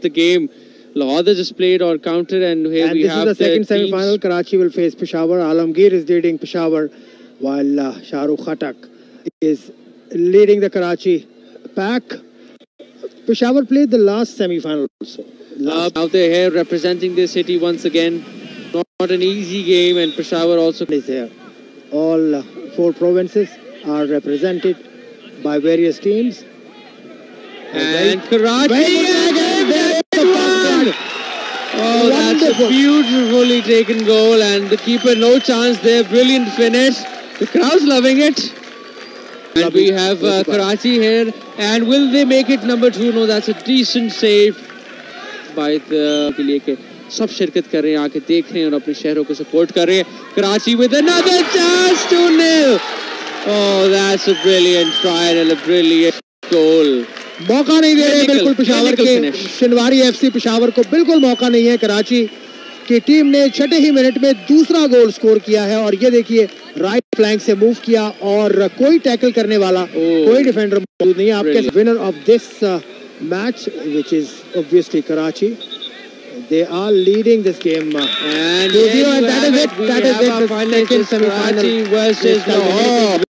the game. Lahore just played or countered, and here we have this is the second semi-final. Karachi will face Peshawar. Alamgir is leading Peshawar, while Shahrukh Khatak is leading the Karachi pack. Peshawar played the last semi-final also. Now they're here representing their city once again. Not an easy game, and Peshawar also is there. All 4 provinces are represented by various teams. And Karachi again. Oh, that's a beautifully taken goal, and the keeper no chance there. Brilliant finish. The crowd's loving it. And we have Karachi here, and will they make it number 2? No, that's a decent save by the के लिए के सब शिरकत कर रहे हैं, आके देख रहे हैं और अपने शहरों को सपोर्ट कर रहे हैं. Karachi with another chance, 2-0. Oh, that's a brilliant try and a brilliant goal. मौका नहीं दे रहे बिल्कुल पेशावर के. शिनवारी एफसी पेशावर को बिल्कुल मौका नहीं है. कराची की टीम ने 6 ही मिनट में दूसरा गोल स्कोर किया है, और ये देखिए राइट फ्लैंक से मूव किया और कोई टैकल करने वाला कोई डिफेंडर मौजूद नहीं है. आपके winner of this match, which is obviously Karachi. They are leading this game. And that is it. That is it. The second semi-final versus Lahore.